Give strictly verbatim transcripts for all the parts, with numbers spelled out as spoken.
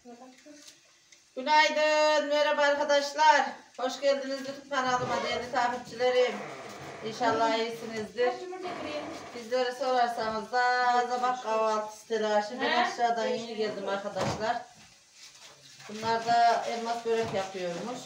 Günaydın, merhaba arkadaşlar. Hoş geldiniz YouTube kanalıma değerli takipçilerim. İnşallah iyisinizdir. Bizlere sorarsanız da sabah kahvaltısı telaşı. Ben aşağıdan yeni geldim arkadaşlar. Bunlar da elmas börek yapıyormuş.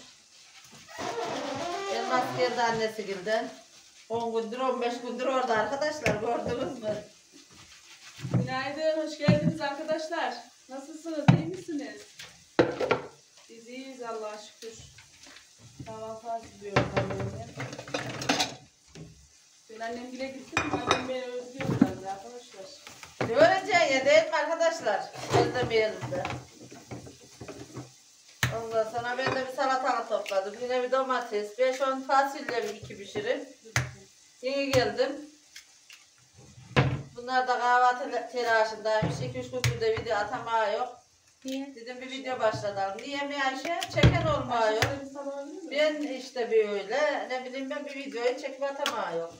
Elmas geldi annesi gilden. on gündür on beş gündür orada arkadaşlar, gördünüz mü? Günaydın, hoş geldiniz arkadaşlar. Nasılsınız, iyi misiniz? Biz iyiyiz Allah'a şükür. Kahvaltı hazırlıyorum annemle. Ben annem bile gittim, annem beni özlüyorlar arkadaşlar. Ne öğreneceksin ya değil mi arkadaşlar? Özlemeyelim de. Ondan sonra ben de bir salatalık topladım. Yine bir domates, beş on fasulye bir iki pişirim. Yeni geldim. Bunlar da kahvaltı telaşındaymış. iki üç gündür de video atamağı yok. Niye? Dedim bir video başlatalım. Niye mi Ayşe? Çeken olmuyor yok. Ben işte bir öyle. Ne bileyim ben bir videoyu çekip atamağı yok.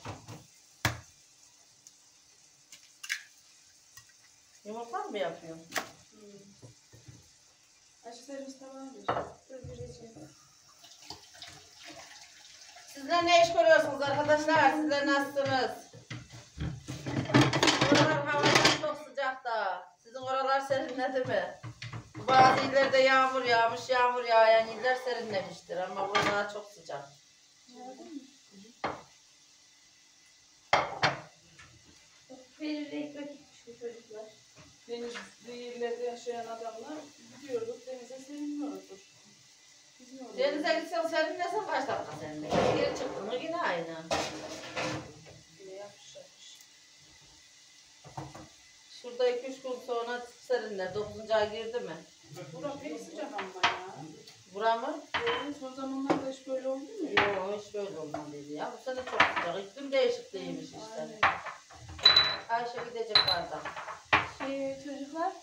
Yumurta mı yapıyorum? Hmm. Aşı servis tamamdır. Sizler ne iş görüyorsunuz arkadaşlar? Sizler nasılsınız? Oralar havalar çok sıcak da. Sizin oralar serinledi mi? Bazı illerde yağmur yağmış, yağmur yağan iller serinlemiştir ama buralar çok sıcak. Verir ekmek gitmiş bu çocuklar. Denizli yerlerde yaşayan adamlar gidiyoruz, denize serinliyoruzdur. Denize gitsen serinlesin kaç dakika serinle? Geri çıktın mı yine aynı. Yine yapışmış. Şurada iki üç gün sonra serinler. dokuzuncu ay girdi mi? Burası pek sıcak ama ya. Bura mı? Evet, o zamanlarda hiç böyle oldu mu? Yok hiç böyle olmalıydı ya. Bu sene çok sıcak. İklim değişikliğiymiş işte. Ayşe gidecek bardak. Şey çocuklar.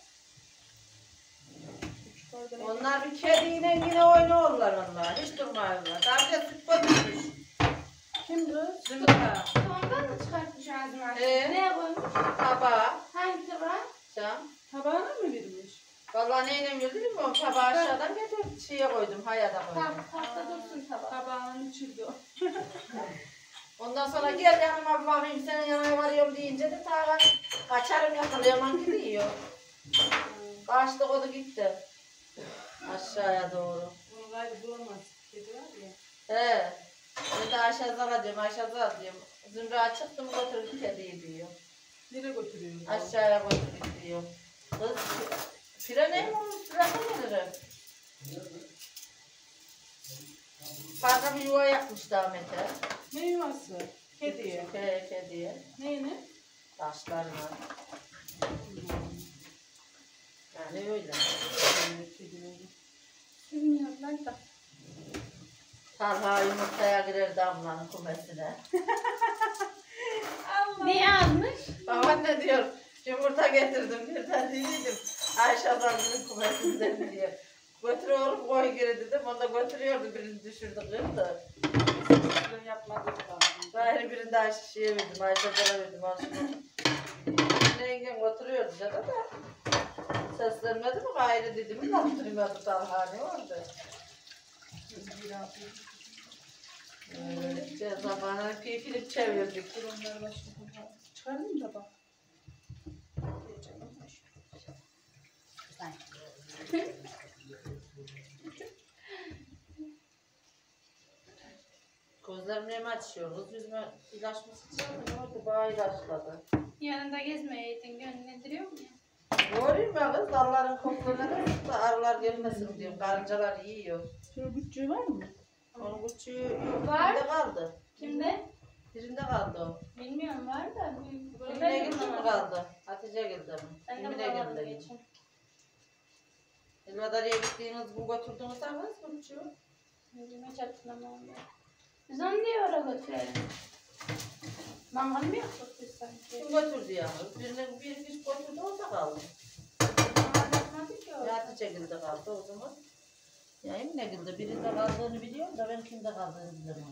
Onlar bir kediyle yine oynuyorlar onlar. Hiç durmuyorlar. Daha bir de süt götürmüş. Kim kız? Zümrüt. Ondan da çıkartmış ağzına. Ee? Neye koymuş? Tabağı. Hangi tabağa? Can. Tabağına mı vermiş? Vallahi neyle mi bilmiyorum. Tabağı aşağıdan getirdim. Şeye koydum. Hayata koydum. Tak, takta dursun tabak. Tabağının içinde o. Ondan sonra gel yanıma bir bakayım senin yanına varıyorum deyince de ta kaçarım yakalayamam gidiyor. Kaçtı o da gitti. Aşağıya doğru. Bunu gayrı bulamaz. Kedi var ya. He. Ben de Ayşe Zara diyorum, Ayşe Zara diyorum. Zümra çıktı mı götürdü kediyi diyor. Nereye götürüyor? Aşağıya götürdü diyor. Kız, fire ne mi olmuş? Fire ne gelirim? Parka bir yuva yapmıştı Ahmet'e. Ne yuvası? Kediye. He, kediye. Neyini? Taşlarına. Yani öyle. Kedileri. Bilmiyorlar da. Talha yumurtaya girer damlanın kumesine. Allah. Ne yazmış? Baban ne diyor? Yumurta getirdim birden dedim. Ayşe ablamın kumesinden diyor. Götür oğlum koy geri dedim. Onu da götürüyordu birini düşürdü kırdı. Ben yapmadım lazım. Gayrı birini de Ayşe şeye verdim. Ayşe bana verdim. Ayşe'ye. Ne yengem götürüyordu canım da. Seslenmedi mi gayrı dedim. Ne yaptırmadı Talha ne oldu? Öyle zamanı pipilip çevirdik. Onları başka tarafa çıkarayım da bak. Gözlerim neyime açıyor? Kız yüzüme ilaç mı sıçradı? Ne oldu? Bana ilaçladı. Yanında gezmeyeydin gönlendiriyor mu ya? Göreyim ya kız, dalların koklarına da arılar gelmesin diyorum. Karıncalar yiyor. Şöyle bütçe var mı? Onun küçüğü yok. Var. Birinde kaldı. Kimde? Birinde kaldı o. Bilmiyorum var da. Bu- Kimine ben de girdi mi bulamadım. kaldı? Hatice girdi mi? Ben de Kimine bulamadım girdi? geçen. Elmadari'ye gittiğiniz bu götürdüğünüz zaman bu küçüğü. Yüzüme çatlamam ya. Biz onu niye oraya götürelim? Mangal mı yaptık biz sanki? Kim götürdü ya? Birine bir kişi götürdü orada kaldı. Mangal yapmadık ki Ya orada. Hatice girdi kaldı o zaman. Ya Emine girdi. Birinde kaldığını biliyorum da ben kimde kaldığını bilmiyorum.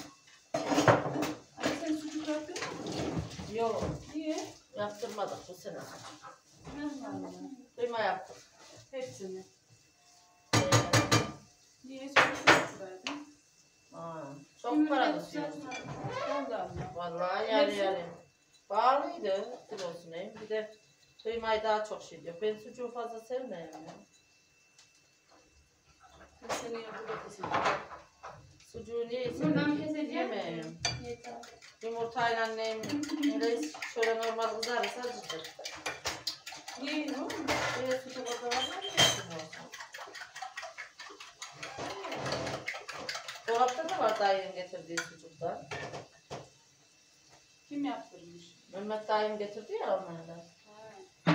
Ay sen sucuk yaptın mı? Yok. Niye? Yaptırmadık bu sene. Nasıl? Kıyma yaptık. Hepsini. Niye söylüyorsun? Aa, çok para tutuyor. Allah Allah. Vallahi yarı Nesi? yarı. Pahalıydı kilosunu. Bir de kıymayı daha çok şey diyor. Ben sucuğu fazla sevmiyorum ya. Ben seni yapıp keseceğim. Sucuğu niye Buradan sevmiyorum? keseceğim. Yemiyorum. Yeter. Yumurtayla neyim? Öyle şöyle normal kızarırsa acıdır. Niye o? Böyle sucuk orada var mı? Yesin olsun. Dolapta da var dayının getirdiği sucuklar. Kim yaptırmış? Mehmet dayım getirdi ya onlardan. Ha.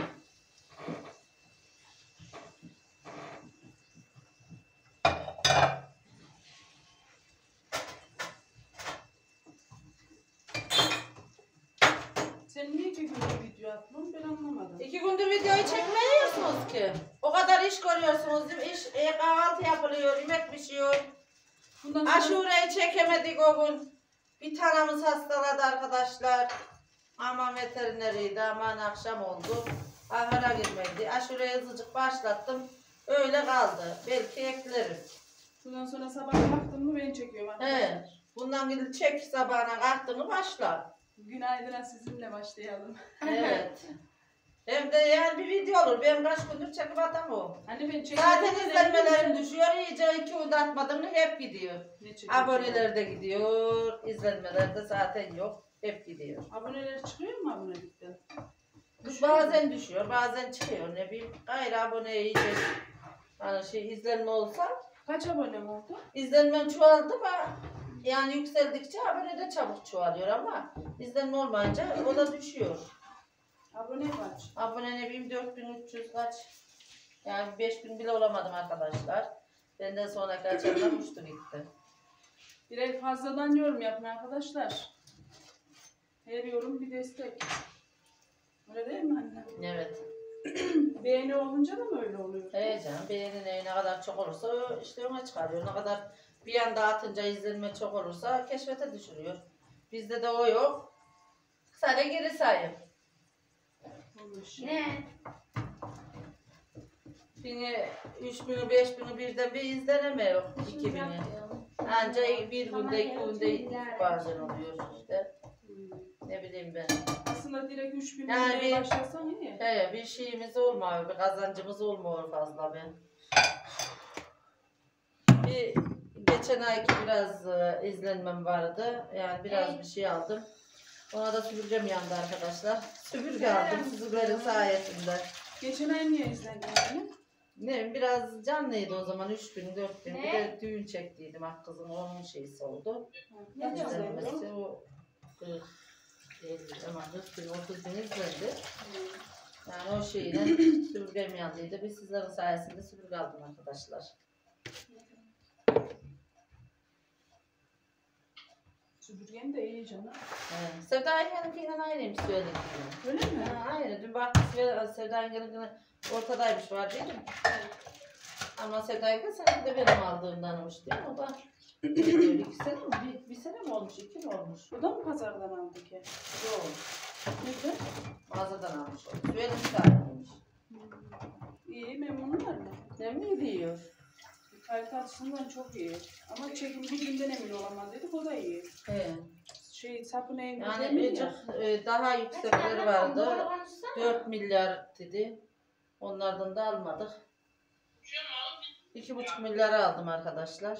Sen niye iki gündür video atmıyorsun? Ben anlamadım. İki gündür videoyu çekmiyorsunuz ki. O kadar iş görüyorsunuz değil mi? İş, e, kahvaltı yapılıyor, yemek pişiyor. Bundan sonra Aşureyi çekemedik o gün. Bir tanemiz hastaladı arkadaşlar. Aman veterineriydi, aman akşam oldu. Ahıra girmedi. Aşureyi hızlıcık başlattım. Öyle kaldı. Belki eklerim. bundan sonra sabah kalktın mı ben çekiyorum arkadaşlar. He. Bundan gidip çek sabahına kalktığını başla. Günaydın'a sizinle başlayalım. Evet. Hem de yani bir video olur. Ben kaç gündür çekip atamam. Hani ben çekiyorum. Zaten izlenmelerim düşüyor. İyice iki gün atmadım mı hep gidiyor. Ne çekiyorum? Aboneler de gidiyor. İzlenmeler de zaten yok. Hep gidiyor. Aboneler çıkıyor mu abonelikten? Bazen düşüyor, bazen çıkıyor. Ne bileyim, gayrı aboneye iyice hani şey izlenme olsa Kaç abonem oldu? izlenmem çoğaldı ama yani yükseldikçe abone de çabuk çoğalıyor ama izlenme olmayınca o da düşüyor. Abone kaç? Abone ne bileyim dört bin üç yüz kaç. Yani beş bin bile olamadım arkadaşlar. Benden sonraki açanlar uçtu gitti. Birer fazladan yorum yapın arkadaşlar. Her yorum bir destek. Öyle değil mi anne? Evet. Beğeni olunca da mı öyle oluyor? Evet canım, beğeni ne kadar çok olursa o işte ona çıkarıyor. Ne kadar bir anda atınca izlenme çok olursa keşfete düşürüyor. Bizde de o yok. Sadece geri sayım. Olmuş. Ne? Bini, üç bini, beş bini birden bir izleneme yok. İki bini. Anca bir günde, iki günde bazen oluyor işte. Hmm. Ne bileyim ben. Aslında direkt üç bin Yani yani bir- başlasan iyi. He, bir şeyimiz olmuyor, bir kazancımız olmuyor fazla ben. Bir geçen ayki biraz e, izlenmem vardı. Yani biraz bir şey aldım. Ona da süpürgem yandı arkadaşlar. Süpürge aldım sizlerin sayesinde. Geçen ay niye izlendin anne? Ne bileyim, biraz canlıydı o zaman üç bin dört bin. Bir Ne? de düğün çektiydim ak kızım, onun şeysi oldu. Ne diyorsun? İzlenmesi o kırk, elli, aman kırk bin otuz bin izlendi. Yani o şeyle süpürgem yandıydı. Biz sizlerin sayesinde süpürge aldım arkadaşlar. Süpürgen de iyi canım. Evet. Sevda Yengen'inkiyle aynıymış söyledik. Öyle mi? Ha, aynı. Dün baktık Sevda Yengen'in ortadaymış var dedim. Ama Sevda Yengen seninki de benim aldığımdanmış değil mi? O da diyor, iki sene mi? Bir, bir sene mi olmuş? İki mi olmuş? O da mı pazardan aldı ki? Yok. Nerede? Mağazadan almış. Söyledim sahibimiş. İyi memnunlar mı? Ne mi diyor? Kalite açısından çok iyi. Ama çekim gücünden emin olamadıydık, o da iyi. He. Şey sapın en Yani güzel ıcık, e, daha yüksekleri vardı. dört milyar dedi. Onlardan da almadık. iki buçuk milyara aldım arkadaşlar.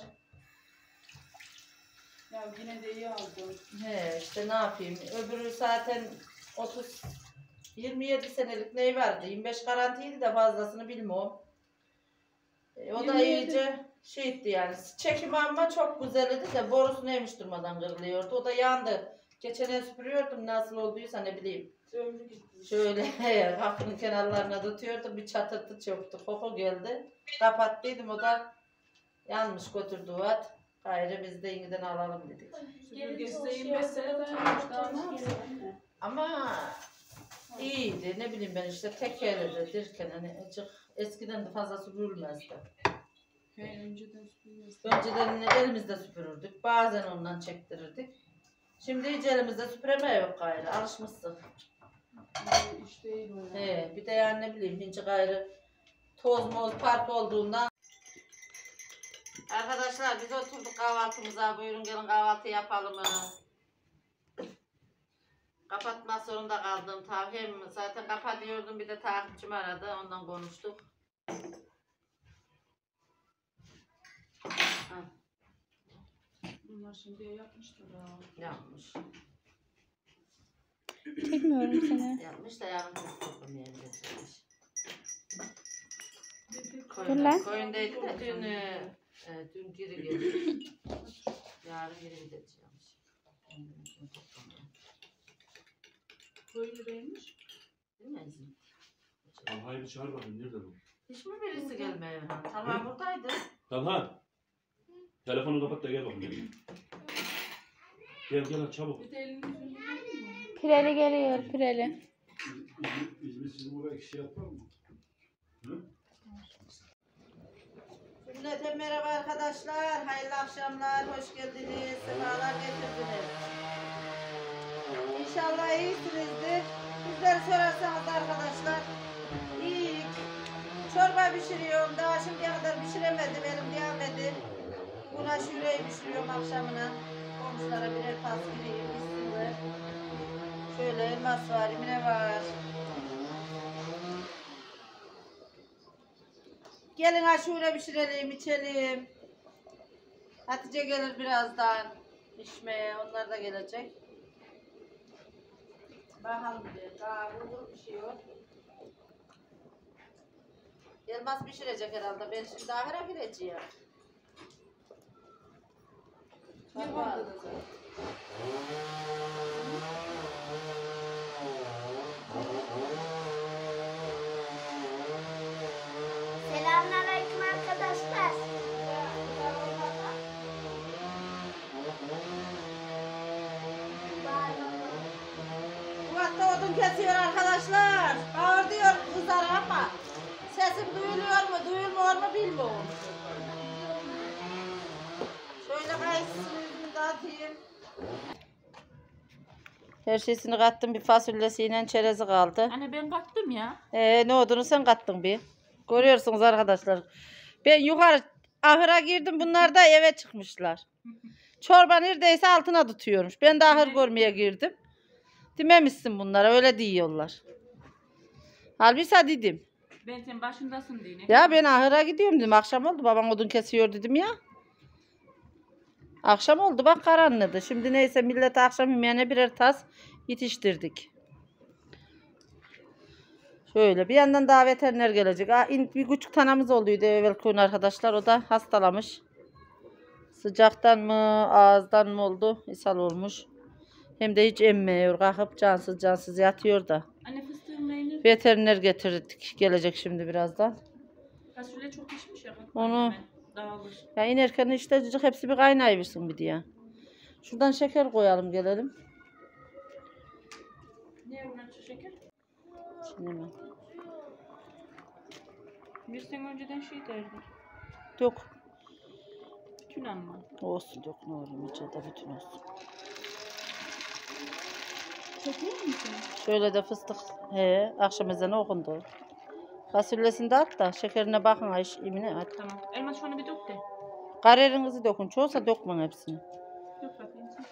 Ya yine de iyi aldım. He işte ne yapayım. Öbürü zaten otuz yirmi yedi senelik ney vardı. yirmi beş garantiydi de fazlasını bilmiyorum. E, o da yirmi yedi iyice şeydi yani. Çekimi ama çok güzeldi de borusu neymiş durmadan kırılıyordu. O da yandı. Geçen el süpürüyordum, nasıl olduysa ne bileyim. Ömrü gitti. Şöyle kapının kenarlarına tutuyordum, bir çatırtı çöktü, koku geldi. Kapattıydım, o da yanmış götürdü at. Gayrı biz de yeniden alalım dedik. Süpürgesi de yirmi beş sene dayanmış. Daha ne yapsın anne? Ama iyiydi, ne bileyim ben işte tek yerde dirken hani azıcık eskiden de fazla süpürülmezdi. He, önceden süpürgesi. Önceden elimizde süpürürdük, bazen ondan çektirirdik. Şimdi hiç elimizde süpüreme yok gayrı, alışmışsın. Yani iş değil o ya. He, bir de yani ne bileyim hinci gayrı toz moz park olduğundan Arkadaşlar biz oturduk kahvaltımıza. Buyurun gelin kahvaltı yapalım mı? Kapatmak zorunda kaldım. Tabii zaten kapatıyordum, bir de takipçim aradı. Ondan konuştuk. Ha, Bunlar şimdi yapmışlar ha. yapmış. Çekmiyorum seni. Yapmış da yarın kutlu yemiş. Dur Koyun, lan. koyundaydı da dün, e, dün geri geldi. Yarın geri gideceğimiş. Koyun neymiş? Değil mi Ezin? Talha'yı bir çağır bakayım. Nerede bu? Hiç mi birisi gelmiyor? Talha buradaydı. Talha. Telefonu kapat da gel bakayım. Gel gel hadi çabuk. Bir de elini yüzünü görüyor mu? Pireli geliyor pireli. İzmir sizin oraya kişi yapar mı? Cümleten merhaba arkadaşlar. Hayırlı akşamlar. Hoş geldiniz. Sefalar getirdiniz. İnşallah iyisinizdir. Bizleri sorarsanız arkadaşlar, iyi. Çorba pişiriyorum. Daha şimdiye kadar pişiremedim. Elim gelmedi. Buna şureyi pişiriyorum akşamına. Komşulara birer tas gireyim. Bismillah. Şöyle elmas var, imine var. Gelin aşure pişirelim, içelim. Hatice gelir birazdan içmeye, onlar da gelecek. Bakalım bir, daha bulgur pişiyor. Elmas pişirecek herhalde, ben şimdi ahıra gireceğim. Bir vardı da zaten. Selamünaleyküm arkadaşlar. Bu hatta odun kesiyor arkadaşlar. Bağır diyor kızlar ama sesim duyuluyor mu, duyulmuyor mu bilmiyorum. Şöyle kayısını da atayım. Her şeysini kattım, bir fasulyesiyle çerezi kaldı. Anne ben kattım ya. Ee, ne olduğunu sen kattın bir. Görüyorsunuz arkadaşlar. Ben yukarı ahıra girdim, bunlar da eve çıkmışlar. Çorba neredeyse altına tutuyormuş. Ben de ahır görmeye girdim. Dememişsin bunlara, öyle diyorlar. Halbuki dedim. Ben sen başındasın diye. Ya ben ahıra gidiyorum dedim. Akşam oldu, babam odun kesiyor dedim ya. Akşam oldu, bak karanlıdı. Şimdi neyse millete akşam yemeğine birer tas yetiştirdik. Şöyle bir yandan daha veteriner gelecek. Aa, bir küçük tanemiz olduydu evvel köyün arkadaşlar. O da hastalamış. Sıcaktan mı ağızdan mı oldu? İshal olmuş. Hem de hiç emmiyor. Kalkıp cansız cansız yatıyor da. Anne fıstığın neyini? Veteriner getirdik. Gelecek şimdi birazdan. Fasulye çok pişmiş ya. Onu- Dağılır. Ya inerken işte cıcık hepsi bir kaynayıversin bir diye. Şuradan şeker koyalım gelelim. Niye buna şeker? Şimdi hemen. Bir sene önceden şey derdi. Yok. Bütün amma. Olsun yok ne olur içeride bütün olsun. Çekiyor musun? Şöyle de fıstık. He, akşam ezanı okundu. Fasulyesini de at da şekerine bakın Ayş imine at. Tamam. Elmas şunu bir dök de. Kararınızı dökün. Çoğulsa dökmeyin hepsini. Dök bakayım sen.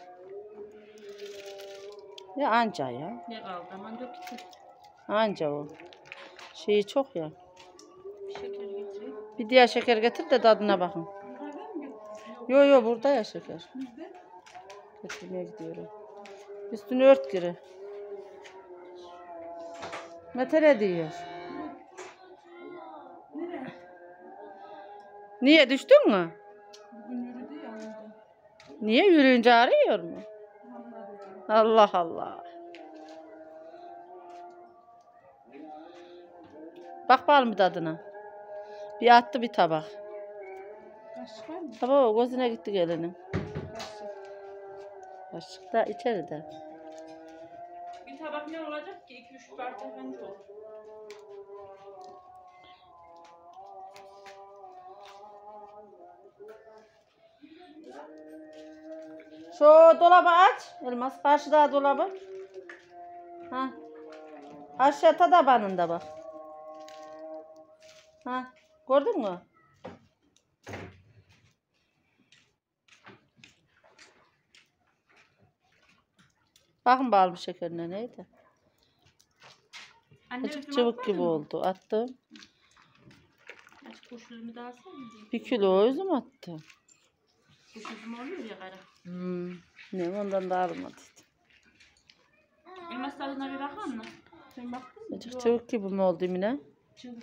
Ya anca ya. Ne kaldı? Aman dök gitsin. Anca o. Şeyi çok ya. Bir şeker getireyim. Bir diğer şeker getir de tadına bakın. Yukarıdan mı götürsün? Yo yo burada ya şeker. Bizde. Getirmeye gidiyorum. Üstünü ört giri. Mete ne diyor? Nereye? Niye düştün mü? Bugün yürüdü ya orada. Niye yürüyünce ağrıyor mu? Anladım. Allah Allah. Bak bakalım bir tadına. Bir attı bir tabak. Kaşık var mı? Tamam gözüne gitti gelinin. Kaşık. Kaşık da içeride. Bir tabak ne olacak ki? iki üç parça falan çok. Şu dolabı aç. Elmas karşıda dolabı. Ha. Aşağı tabanında bak. Ha. Gördün mü? Bakın bağlı şekerine neydi? Anne Açık üzüm çubuk atmadın gibi mı? oldu. Attım. Açık kuş üzümü de alsana diye. Bir kilo üzüm attım. Kuş üzümü oluyor ya kara. Hmm. Ne ondan da almadı. Elmas tadına bir bakar mısın? Sen baktın mı? Açık çubuk gibi mi oldu Emine? Çubuk.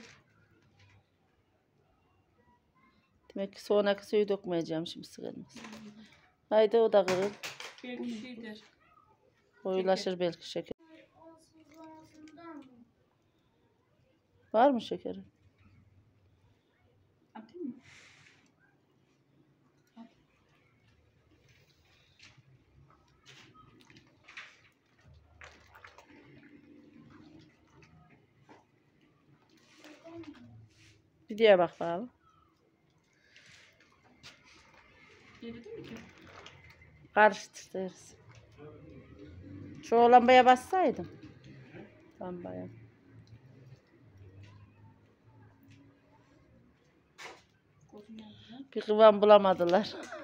Demek ki sonraki suyu dökmeyeceğim şimdi sıkılmaz. Haydi o da kırıl. Belki şeydir. Koyulaşır belki şeker. Var mı şekeri? Atayım mı? Bir diye bak bakalım. Yedi mi ki? Karıştırırız. Şu lambaya bassaydım. Lambaya. Gözüm yandı. Bir kıvam bulamadılar.